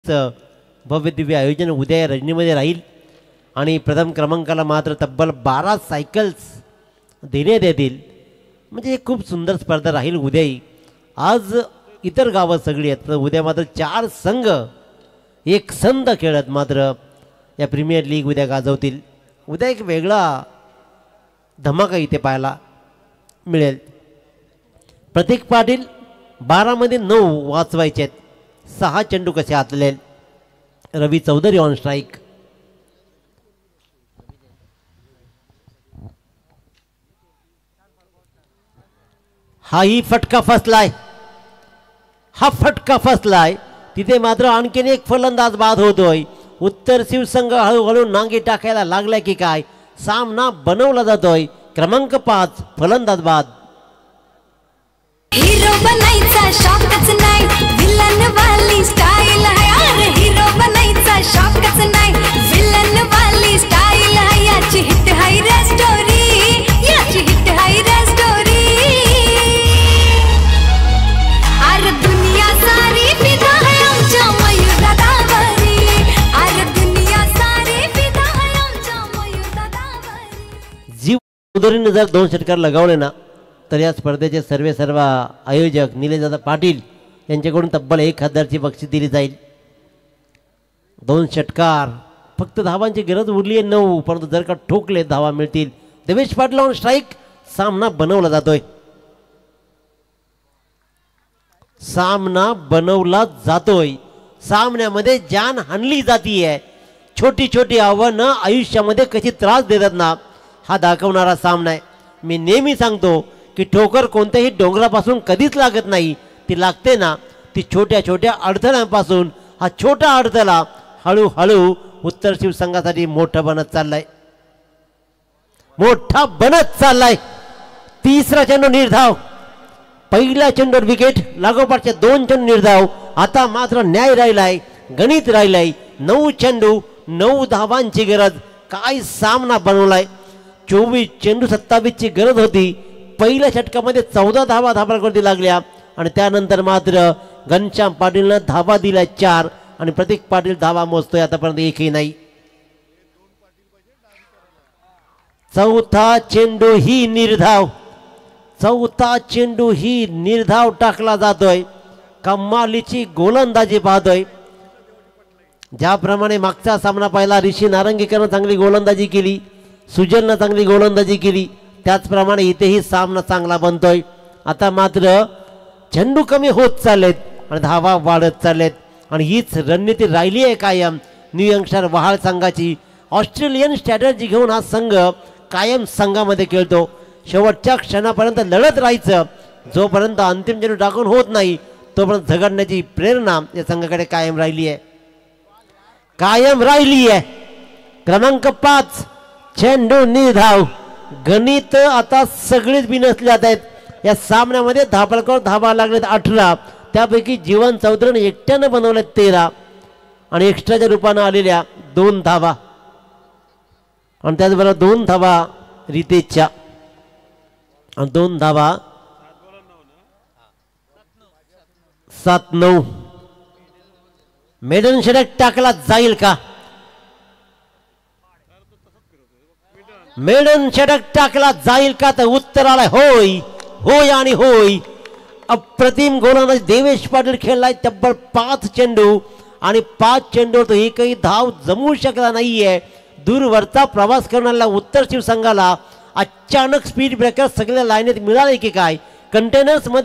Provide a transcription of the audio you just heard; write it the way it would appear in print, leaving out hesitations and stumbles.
भव्य दिव्य आयोजन उद्या रजनीमध्ये राहील आणि प्रथम क्रमांकाला मात्र तब्बल 12 सायकल्स देण्यात येतील. म्हणजे एक खूप सुंदर स्पर्धा राहील उद्याही. आज इतर गावं सगळी आहेत तर उद्या मात्र 4 संघ एक संध खेळत मात्र या प्रीमियर लीग उद्या गाजवतील. उद्या एक वेगळा धमाका इथे पाहायला मिळेल. प्रतीक पाटील 12 मध्ये 9 वाचवायचे आहेत. 6 चेंडू कसे हातले. Ravi Chaudhari on strike. हाही फटका फसलाय. हा फटका फसलाय. तिथे मात्र आणखीन एक फलंदाज बाद होतोय. उत्तर शिवसंघ हळूहळू नांगी टाकायला लागलाय की काय. सामना बनवला जातोय. क्रमांक 5 फलंदाज बाद. हीरो बनायचा शॉकच नाही विलन वाली स्टाईल आहे. अरे हीरो बनायचा शॉकच नाही विलन वाली स्टाईल आहे. याची हिट हाय रे स्टोरी. याची हिट हाय रे स्टोरी. अरे दुनिया सारी फिदा है आमच्या मयूर दादावरी. अरे दुनिया सारी फिदा है आमच्या मयूर दादावरी. जीव चौधरीने जर 2 षटकार लगावले ना तर या स्पर्धेचे सर्व आयोजक निलेशदादा पाटील यांच्याकडून तब्बल 1000ची बक्षीस दिली जाईल. 2 षटकार फक्त धावांची गरज उरली आहे 9 परंतु जर का ठोकले धावा मिळतील. Devesh Patil on strike. सामना बनवला जातोय. सामना बनवला जातोय. सामन्यामध्ये जान हाणली जातीये. छोटी छोटी आव्हानं आयुष्यामध्ये कशी त्रास देतात ना हा दाखवणारा सामना आहे. मी नेहमी सांगतो की ठोकर कोणत्याही डोंगरापासून कधीच लागत नाही. ती लागते ना ती छोट्या छोट्या अडथळ्यांपासून. हा छोटा अडथळा हळूहळू उत्तर शिवसंघासाठी मोठा बनत चाललाय. मोठा बनत चाललाय. 3रा चेंडू निर्धाव. पहिल्या चेंडूवर विकेट. लागोपाठच्या 2 चेंडू निर्धाव. आता मात्र न्याय राहिलाय. गणित राहिलाय. 9 चेंडू 9 धावांची गरज. काय सामना बनवलाय. 24 चेंडू 27 ची गरज होती. पहिल्या षटकामध्ये 14 धावा धाबावरती लागल्या आणि त्यानंतर मात्र घनश्याम पाटीलनं धावा दिल्या 4 आणि प्रतीक पाटील धावा मोजतोय आतापर्यंत एकही नाही. 4था चेंडू ही निर्धाव. 4था चेंडू ही निर्धाव टाकला जातोय. कमालीची गोलंदाजी पाहतोय. ज्याप्रमाणे मागचा सामना पाहिला ऋषी नारंगीकरनं चांगली गोलंदाजी केली. सुजलनं चांगली गोलंदाजी केली. त्याचप्रमाणे इथेही सामना चांगला बनतोय. आता मात्र चेंडू कमी होत चाललेत आणि धावा वाढत चाललेत आणि हीच रणनीती राहिली आहे कायम न्यू यंगस्टर वहाळ संघाची. ऑस्ट्रेलियन स्ट्रॅटर्जी घेऊन हा संघ कायम संघामध्ये खेळतो. शेवटच्या क्षणापर्यंत लढत राहायचं. जोपर्यंत अंतिम चेंडू टाकून होत नाही तोपर्यंत झगडण्याची प्रेरणा या संघाकडे कायम राहिली आहे. कायम राहिली आहे. क्रमांक 5 चेंडू निर्धाव. गणित आता सगळेच बिनसले जात आहेत. या सामन्यामध्ये धापळकर धावा लागलेत 18. त्यापैकी जीवन चौधरीने एकट्यानं बनवल्यात 13 आणि एक्स्ट्राच्या रूपानं आलेल्या 2 धावा आणि त्याचबरोबर 2 धावा रितेशच्या आणि 2 धावा 7-9. मेडन षटक टाकला जाईल का. मेडन षटक टाकला जाईल का तर उत्तर आलंय होय. होय आणि होय. अप्रतिम गोलंदाज देवेश पाटील खेळलाय. तब्बल 5 चेंडू आणि 5 चेंडूवर तो एकही धाव जमू शकला नाहीये. दूरवरचा प्रवास करणाऱ्या उत्तर शिवसंघाला अचानक स्पीड ब्रेकर सगळ्या लाईनीत मिळाले की काय. कंटेनर्स मध्ये